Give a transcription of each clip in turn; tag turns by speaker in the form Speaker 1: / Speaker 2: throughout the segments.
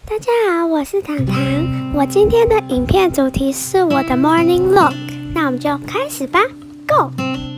Speaker 1: 大家好，我是糖糖。我今天的影片主题是我的 morning look， 那我们就开始吧 ，Go！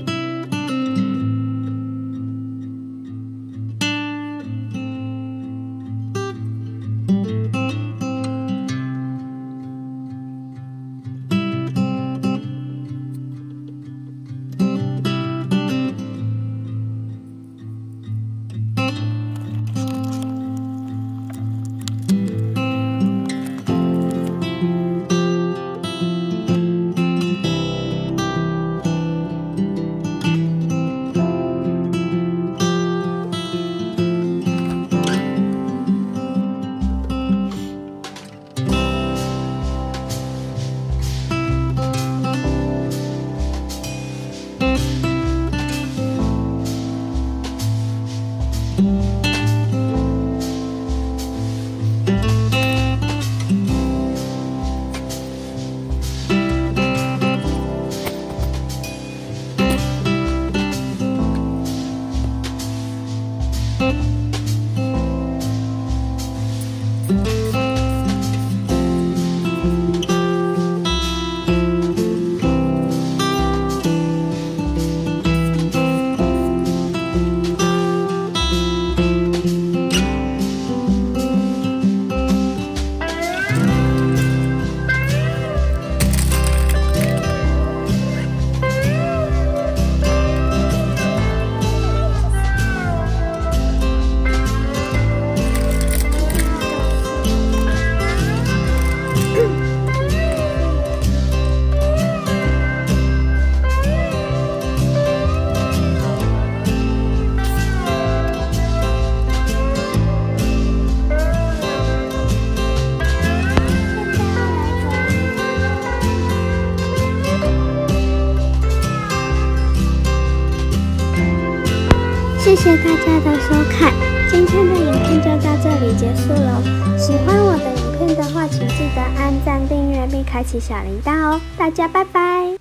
Speaker 1: 谢谢大家的收看，今天的影片就到这里结束了。喜欢我的影片的话，请记得按赞、订阅并开启小铃铛哦。大家拜拜。